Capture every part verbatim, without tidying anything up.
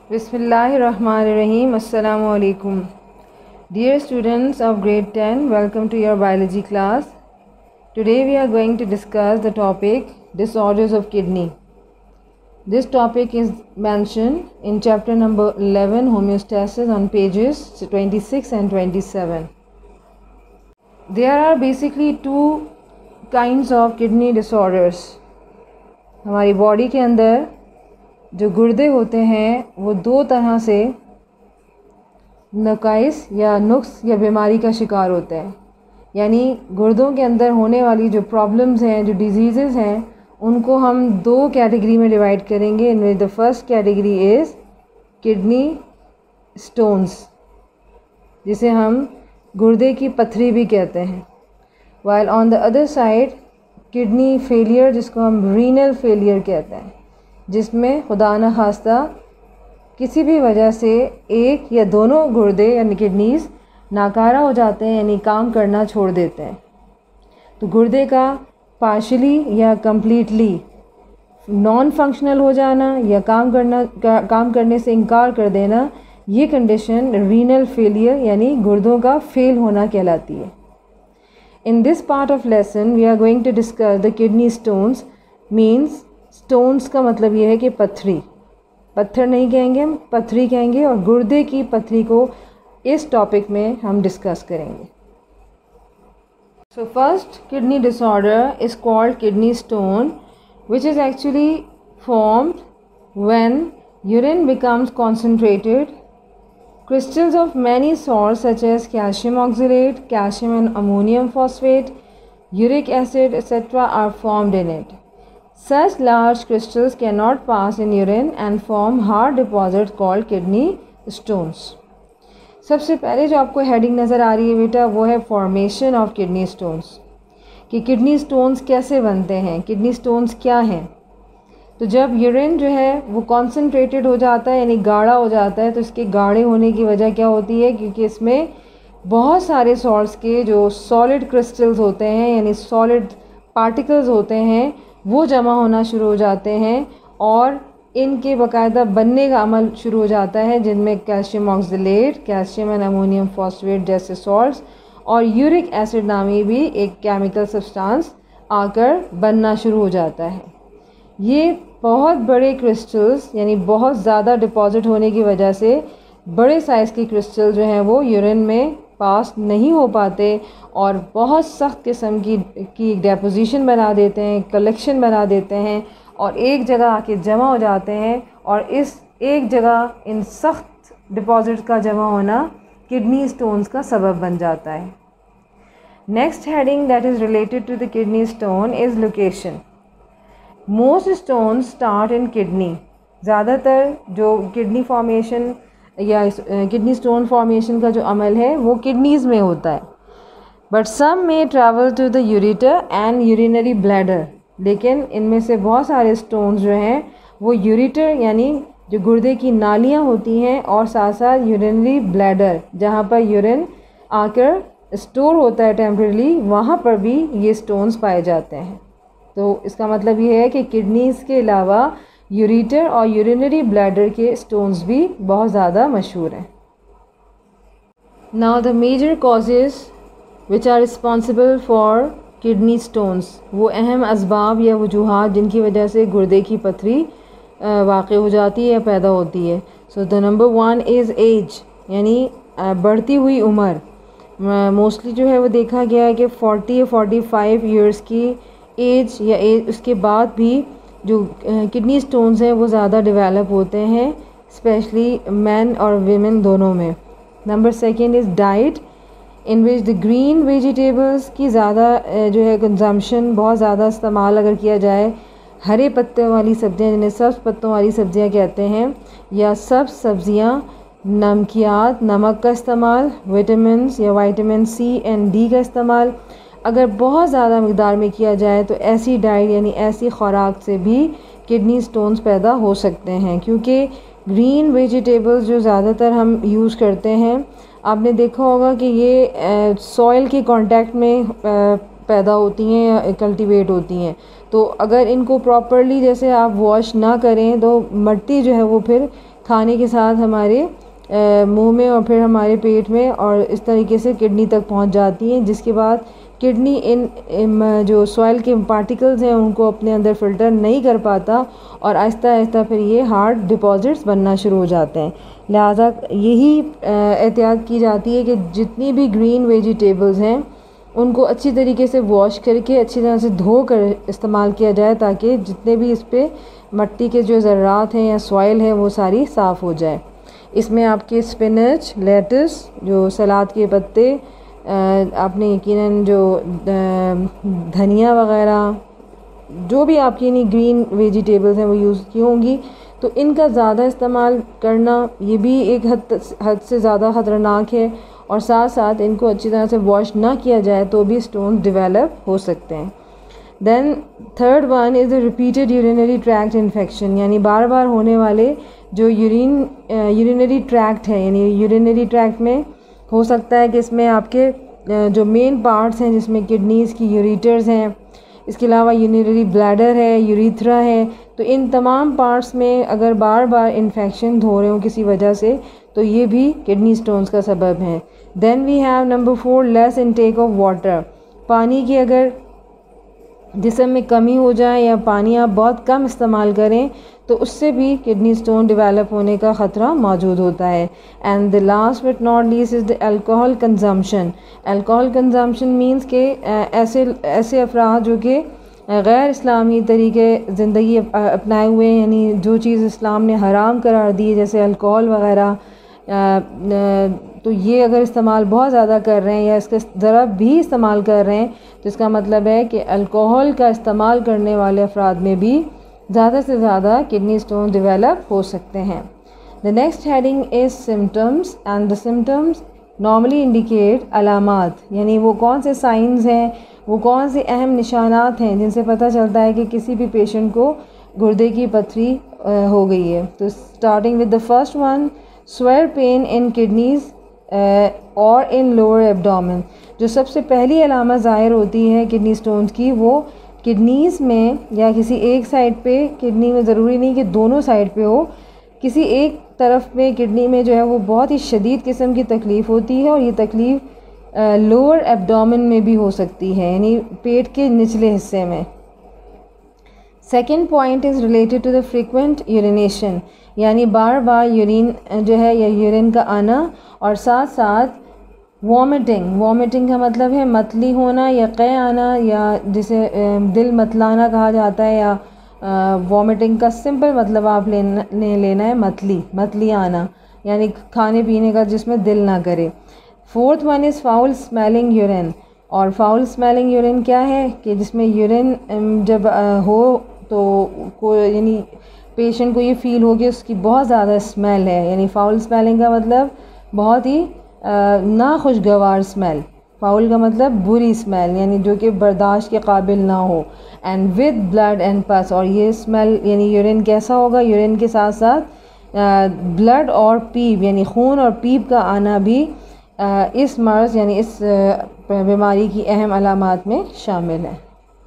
Bismillahirrahmanirrahim. Assalamu alaikum. Dear students of grade ten, welcome to your biology class. Today we are going to discuss the topic disorders of kidney. This topic is mentioned in chapter number eleven, homeostasis, on pages twenty-six and twenty-seven. There are basically two kinds of kidney disorders. हमारी body के अंदर जो गुर्दे होते हैं वो दो तरह से नकाइस या नुक्स या बीमारी का शिकार होते हैं। यानी गुर्दों के अंदर होने वाली जो प्रॉब्लम्स हैं, जो डिजीज़ेज़ हैं, उनको हम दो कैटेगरी में डिवाइड करेंगे। इनमें the first category is kidney stones, जिसे हम गुर्दे की पथरी भी कहते हैं। While on the other side kidney failure, जिसको हम रीनल फेलियर कहते हैं, जिसमें खुदा न खास्ता किसी भी वजह से एक या दोनों गुर्दे यानी किडनीज़ नाकारा हो जाते हैं, यानी काम करना छोड़ देते हैं। तो गुर्दे का पार्शली या कम्प्लीटली नॉन फंक्शनल हो जाना या काम करना का, काम करने से इनकार कर देना, ये कंडीशन रीनल फेलियर यानी गुर्दों का फेल होना कहलाती है। In this part of lesson we are going to discuss the kidney stones. Means stones का मतलब ये है कि पथरी, पत्थर नहीं कहेंगे हम, पथरी कहेंगे, और गुर्दे की पथरी को इस टॉपिक में हम डिस्कस करेंगे। So first kidney disorder is called kidney stone, which is actually formed when urine becomes concentrated. Crystals of many salts such as calcium oxalate, calcium and ammonium phosphate, uric acid, et cetera are formed in it. Such large crystals cannot pass in urine and form hard deposits called kidney stones. सबसे पहले जो आपको heading नज़र आ रही है बेटा, वो है फॉर्मेशन ऑफ किडनी स्टोन्स, कि किडनी स्टोन्स कैसे बनते हैं, किडनी स्टोन्स क्या हैं। तो जब यूरिन जो है वो कॉन्सेंट्रेटेड हो जाता है यानी गाढ़ा हो जाता है, तो इसके गाढ़े होने की वजह क्या होती है, क्योंकि इसमें बहुत सारे सॉल्ट्स के जो सॉलिड क्रिस्टल्स होते हैं यानी सॉलिड पार्टिकल्स होते हैं वो जमा होना शुरू हो जाते हैं और इनके बाकायदा बनने का अमल शुरू हो जाता है, जिनमें calcium oxalate, calcium and ammonium phosphate जैसे सॉल्ट्स और यूरिक एसिड नामी भी एक केमिकल सब्सटेंस आकर बनना शुरू हो जाता है। ये बहुत बड़े क्रिस्टल्स यानी बहुत ज़्यादा डिपॉजिट होने की वजह से बड़े साइज़ के क्रिस्टल जो हैं वो यूरिन में पास नहीं हो पाते और बहुत सख्त किस्म की की डेपोजिशन बना देते हैं, कलेक्शन बना देते हैं और एक जगह आके जमा हो जाते हैं। और इस एक जगह इन सख्त डिपॉजिट का जमा होना किडनी स्टोन्स का सबब बन जाता है। Next heading that is related to the kidney stone is location. Most stone start in kidney. ज़्यादातर जो किडनी फॉर्मेशन या किडनी स्टोन फॉर्मेशन का जो अमल है वो किडनीज़ में होता है। But some may travel to the ureter and urinary bladder. लेकिन इनमें से बहुत सारे स्टोन्स जो हैं वो यूरेटर यानी जो गुर्दे की नालियाँ होती हैं और साथ साथ यूरिनरी ब्लैडर, जहाँ पर यूरिन आकर स्टोर होता है टेम्परेरी, वहाँ पर भी ये स्टोन्स पाए जाते हैं। तो इसका मतलब ये है कि किडनीज़ के अलावा यूरेटर और यूरिनरी ब्लैडर के स्टोन्स भी बहुत ज़्यादा मशहूर हैं। Now the major causes which are responsible for kidney stones, वो अहम असबाब या वजूहात जिनकी वजह से गुर्दे की पथरी वाक़ हो जाती है या पैदा होती है। So the number one is age, यानी बढ़ती हुई उम्र। मोस्टली जो है वो देखा गया है कि फोर्टी या फोर्टी फाइव ईयर्स की एज या एज उसके बाद भी जो किडनी स्टोन्स हैं वो ज़्यादा डेवलप होते हैं, स्पेशली मैन और वीमेन दोनों में। Number second is diet, in which the green vegetables की ज़्यादा जो है कंजम्पशन, बहुत ज़्यादा इस्तेमाल अगर किया जाए, हरे पत्ते वाली सब्ज़ियाँ जिन्हें सब्ज़ पत्तों वाली सब्ज़ियाँ कहते हैं, या सब्ज़ सब्ज़ियाँ, नमकियात, नमक का इस्तेमाल, विटामिन्स या विटामिन सी एंड डी का इस्तेमाल अगर बहुत ज़्यादा मकदार में किया जाए तो ऐसी डाइट यानी ऐसी खुराक से भी किडनी स्टोन्स पैदा हो सकते हैं। क्योंकि ग्रीन वेजिटेबल्स जो ज़्यादातर हम यूज़ करते हैं, आपने देखा होगा कि ये सॉइल के कांटेक्ट में आ, पैदा होती हैं या कल्टीवेट होती हैं। तो अगर इनको प्रॉपरली जैसे आप वॉश ना करें तो मिट्टी जो है वो फिर खाने के साथ हमारे मुंह में और फिर हमारे पेट में और इस तरीके से किडनी तक पहुंच जाती हैं, जिसके बाद किडनी इन, इन जो सॉइल के पार्टिकल्स हैं उनको अपने अंदर फ़िल्टर नहीं कर पाता और आहिस्ता आहिस्ता फिर ये हार्ड डिपॉज़िट्स बनना शुरू हो जाते हैं। लिहाजा यही एहतियात की जाती है कि जितनी भी ग्रीन वेजिटेबल्स हैं उनको अच्छी तरीके से वॉश करके अच्छी तरह से धो कर इस्तेमाल किया जाए, ताकि जितने भी इस पर मिट्टी के जो ज़र्रात हैं या सॉइल है वो सारी साफ़ हो जाए। इसमें आपके स्पिनच, लेटस, जो सलाद के पत्ते, आपने यकीनन जो धनिया वग़ैरह जो भी आपकी यानी ग्रीन वेजिटेबल्स हैं वो यूज़ की होंगी, तो इनका ज़्यादा इस्तेमाल करना ये भी एक हद हद से ज़्यादा ख़तरनाक है। और साथ साथ इनको अच्छी तरह से वॉश ना किया जाए तो भी स्टोन डेवलप हो सकते हैं। Then third one is the repeated urinary tract infection, यानी बार बार होने वाले जो यूरिन यूरिनरी ट्रैक्ट है, यानी यूरिनरी ट्रैक्ट में हो सकता है कि इसमें आपके जो मेन पार्ट्स हैं जिसमें किडनीज़ की यूरेटर्स हैं, इसके अलावा यूरिनरी ब्लैडर है, यूरीथ्रा है, तो इन तमाम पार्ट्स में अगर बार बार इन्फेक्शन हो रहे हो किसी वजह से तो ये भी किडनी स्टोन्स का सबब है। Then we have number four, less intake of water. पानी की अगर जिस्म में कमी हो जाए या पानी आप बहुत कम इस्तेमाल करें तो उससे भी किडनी स्टोन डेवलप होने का ख़तरा मौजूद होता है। And the last but not least is the alcohol consumption. Alcohol consumption means के ऐसे ऐसे अफराद जो कि गैर इस्लामी तरीके ज़िंदगी अपनाए हुए हैं, यानी जो चीज़ इस्लाम ने हराम करार दी है जैसे अल्कोहल वग़ैरह, तो ये अगर इस्तेमाल बहुत ज़्यादा कर रहे हैं या इसका ज़रा भी इस्तेमाल कर रहे हैं तो इसका मतलब है कि अल्कोहल का इस्तेमाल करने वाले अफराद में भी ज़्यादा से ज़्यादा किडनी स्टोन डेवलप हो सकते हैं। The next heading is symptoms, and the symptoms normally indicate अलामात, यानी वो कौन से साइंस हैं, वो कौन से अहम निशानात हैं जिनसे पता चलता है कि किसी भी पेशेंट को गुर्दे की पथरी हो गई है। तो starting with the first one, severe pain in kidneys और इन लोअर एब्डोमेन। जो सबसे पहली अलामत ज़ाहिर होती है किडनी स्टोन्स की, वो किडनीज़ में या किसी एक साइड पे, किडनी में ज़रूरी नहीं कि दोनों साइड पे हो, किसी एक तरफ में किडनी में जो है वो बहुत ही शदीद किस्म की तकलीफ़ होती है और ये तकलीफ़ लोअर एब्डोमेन में भी हो सकती है, यानी पेट के निचले हिस्से में। Second point is related to the frequent urination, यानी बार बार यूरिन जो है या यूरिन का आना, और साथ साथ वॉमिटिंग। वॉमिटिंग का मतलब है मतली होना या कै आना, या जिसे दिल मतलाना कहा जाता है, या वॉमिटिंग का सिंपल मतलब आप लेना ले लेना है मतली मतली आना, यानी खाने पीने का जिसमें दिल ना करे। Fourth one is foul smelling urine, और फाउल स्मेलिंग यूरिन क्या है कि जिसमें यूरिन जब हो तो को यानी पेशेंट को ये फ़ील हो कि उसकी बहुत ज़्यादा स्मेल है, यानी फाउल स्मेलिंग का मतलब बहुत ही नाखुशगवार स्मेल। फाउल का मतलब बुरी स्मेल, यानी जो कि बर्दाश्त के काबिल ना हो। एंड विद ब्लड एंड पस, और ये स्मेल यानी यूरिन कैसा होगा, यूरिन के साथ साथ ब्लड और पीप यानी खून और पीप का आना भी आ, इस मर्ज़ यानी इस बीमारी की अहम अलामात में शामिल है।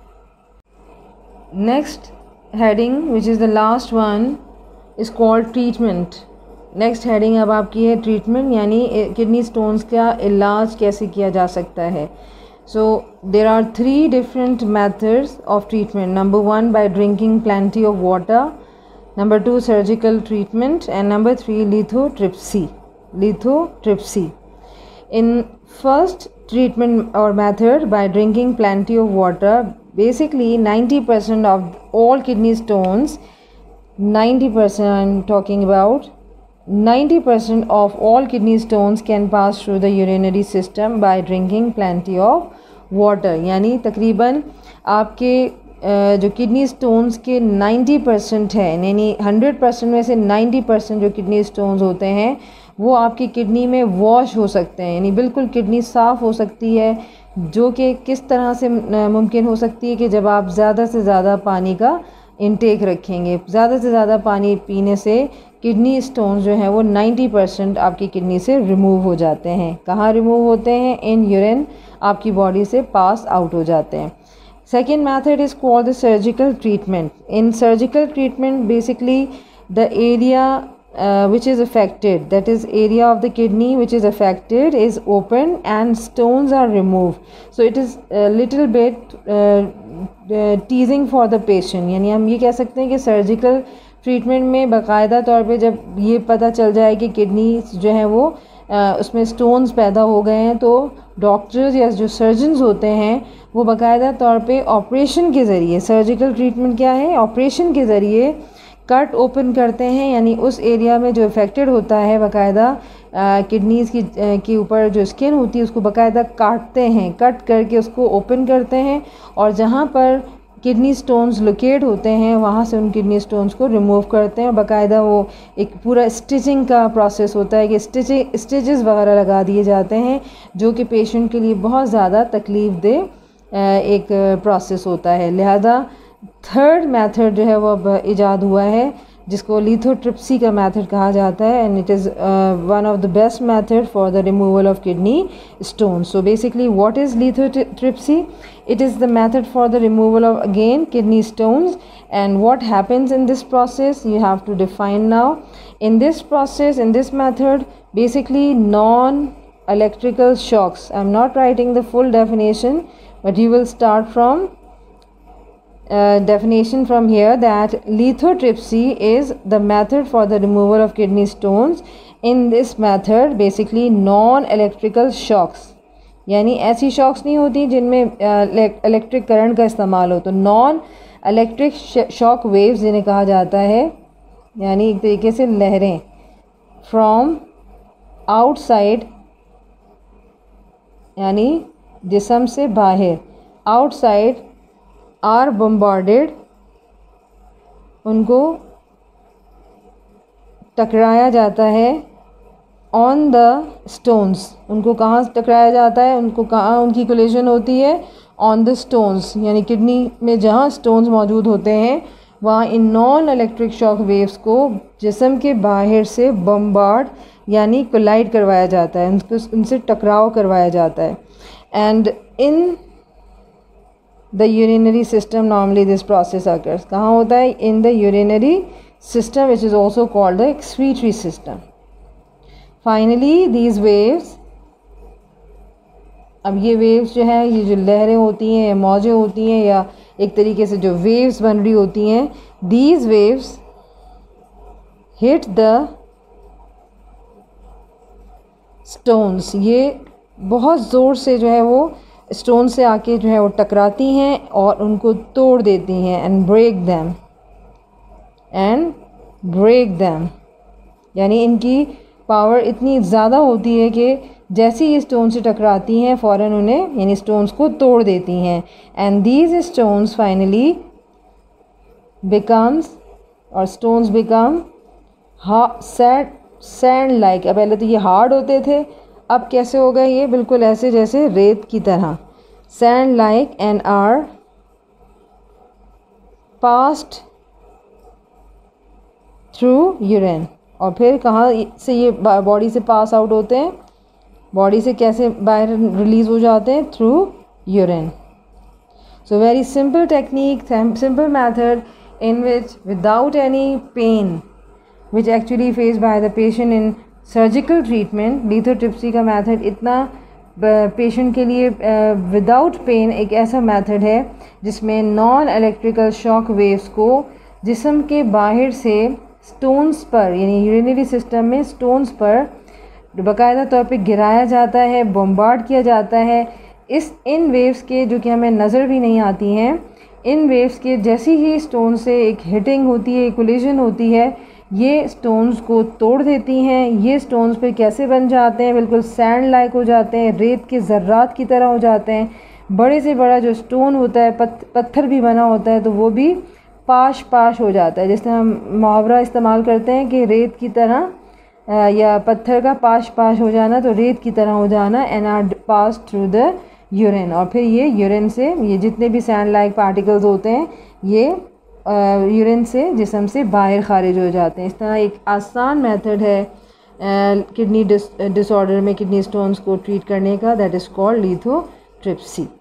Next heading which is the last one is called treatment. Next heading अब आपकी है ट्रीटमेंट, यानी किडनी स्टोन्स का इलाज कैसे किया जा सकता है। So there are three different methods of treatment. Number one, by drinking plenty of water. Number two, surgical treatment. And number three, lithotripsy lithotripsy In first treatment or method, by drinking plenty of water, basically ninety percent of all kidney stones, ninety percent I'm talking about, ninety percent of all kidney stones can pass through the urinary system by drinking plenty of water। यानी तकरीबन आपके जो kidney stones के नब्बे percent है, यानी hundred percent में से नब्बे परसेंट जो किडनी स्टोन्स होते हैं वो आपकी किडनी में वॉश हो सकते हैं, यानी बिल्कुल किडनी साफ़ हो सकती है, जो कि किस तरह से मुमकिन हो सकती है कि जब आप ज़्यादा से ज़्यादा पानी का इंटेक रखेंगे। ज़्यादा से ज़्यादा पानी पीने से किडनी स्टोन्स जो हैं वो नब्बे परसेंट आपकी किडनी से रिमूव हो जाते हैं। कहाँ रिमूव होते हैं? इन यूरिन, आपकी बॉडी से पास आउट हो जाते हैं। Second method is called the surgical treatment. In surgical treatment basically the area uh, which is affected, that is area of the kidney which is affected is open and stones are removed. So it is a little bit uh, uh, teasing for the patient. यानी हम ये कह सकते हैं कि surgical treatment में बाकायदा तौर पे जब ये पता चल जाए कि किडनी जो है वो आ, उसमें स्टोन्स पैदा हो गए हैं, तो डॉक्टर्स या जो सर्जन्स होते हैं वो बाकायदा तौर पे ऑपरेशन के ज़रिए, सर्जिकल ट्रीटमेंट क्या है, ऑपरेशन के ज़रिए कट ओपन करते हैं, यानी उस एरिया में जो इफ़ेक्टेड होता है बाकायदा किडनीज़ की के ऊपर जो स्किन होती है उसको बाकायदा काटते हैं, कट करके उसको ओपन करते हैं और जहाँ पर किडनी स्टोन्स लोकेट होते हैं वहाँ से उन किडनी स्टोन्स को रिमूव करते हैं। और बाकायदा वो एक पूरा स्टिचिंग का प्रोसेस होता है कि स्टिचिंग स्टिचेस वगैरह लगा दिए जाते हैं, जो कि पेशेंट के लिए बहुत ज़्यादा तकलीफ़ दे एक प्रोसेस होता है। लिहाजा थर्ड मेथड जो है वो अब ईजाद हुआ है जिसको लिथोट्रिप्सी का मेथड कहा जाता है, and it is one of the best method for the removal of kidney stone. So basically what is lithotripsy? It is the method for the removal of again kidney stones, and what happens in this process you have to define now. In this process, in this method, basically non-electrical shocks. I'm not writing the full definition, but you will start from uh, definition from here, that lithotripsy is the method for the removal of kidney stones. In this method, basically non-electrical shocks, यानी ऐसी shocks नहीं होती जिनमें electric current का इस्तेमाल हो, तो non electric shock waves जिन्हें कहा जाता है, यानी एक तरीके से लहरें फ्रॉम आउटसाइड, यानी जिस्म से बाहर, आउटसाइड आर बम्बार्डेड, उनको टकराया जाता है ऑन द स्टोन्स। उनको कहाँ टकराया जाता है, उनको कहाँ उनकी कोलिजन होती है, ऑन द स्टोन्स, यानी किडनी में जहाँ स्टोन्स मौजूद होते हैं वहाँ इन नॉन इलेक्ट्रिक शॉक वेव्स को जिस्म के बाहर से बम्बार्ड यानी कोलाइड करवाया जाता है, उनको उनसे टकराव करवाया जाता है। And in the urinary system normally this process occurs, कहाँ होता है, in the urinary system which is also called the excretory system. Finally these waves, अब ये वेव्स जो है, ये जो लहरें होती हैं, मौजें होती हैं, या एक तरीके से जो वेव्स बन रही होती हैं, these waves hit the stones, ये बहुत ज़ोर से जो है वो स्टोन से आके जो है वो टकराती हैं और उनको तोड़ देती हैं, and break them and break them, यानी इनकी पावर इतनी ज़्यादा होती है कि जैसे ही स्टोन से टकराती हैं फ़ौरन उन्हें, यानी स्टोन्स को तोड़ देती हैं। And these stones finally becomes, और stones become sad sand like. अब पहले तो ये हार्ड होते थे, अब कैसे हो गए ये, बिल्कुल ऐसे जैसे रेत की तरह, sand like, and are passed through urine. और फिर कहाँ से ये बॉडी से पास आउट होते हैं, बॉडी से कैसे बाहर रिलीज़ हो जाते हैं, through urine. So very simple technique, simple method in which without any pain which actually face by the patient in surgical treatment. Lithotripsy का मेथड इतना पेशेंट के लिए विदाउट पेन एक ऐसा मेथड है जिसमें नॉन इलेक्ट्रिकल शॉक वेव्स को जिस्म के बाहर से स्टोन्स पर, यानी यूरिनरी सिस्टम में स्टोन्स पर बाकायदा तौर पे गिराया जाता है, बम्बार्ड किया जाता है। इस इन वेव्स के, जो कि हमें नज़र भी नहीं आती हैं, इन वेव्स के जैसी ही स्टोन से एक हिटिंग होती है, एक कोलिजन होती है, ये स्टोन्स को तोड़ देती हैं। ये स्टोन्स पे कैसे बन जाते हैं, बिल्कुल सैंड लाइक हो जाते हैं, रेत के ज़र्रात की तरह हो जाते हैं। बड़े से बड़ा जो स्टोन होता है, पत, पत्थर भी बना होता है, तो वो भी पाश पाश हो जाता है। जैसे हम मुहावरा इस्तेमाल करते हैं कि रेत की तरह, या पत्थर का पाश पाश हो जाना, तो रेत की तरह हो जाना, and are pass through the urine. और फिर ये यूरिन से, ये जितने भी सैंड लाइक पार्टिकल्स होते हैं, ये यूरिन से जिस्म से बाहर खारिज हो जाते हैं। इस तरह एक आसान मेथड है किडनी डिस डिसऑर्डर में किडनी स्टोन्स को ट्रीट करने का, दैट इज़ कॉल्ड लिथोट्रिप्सी।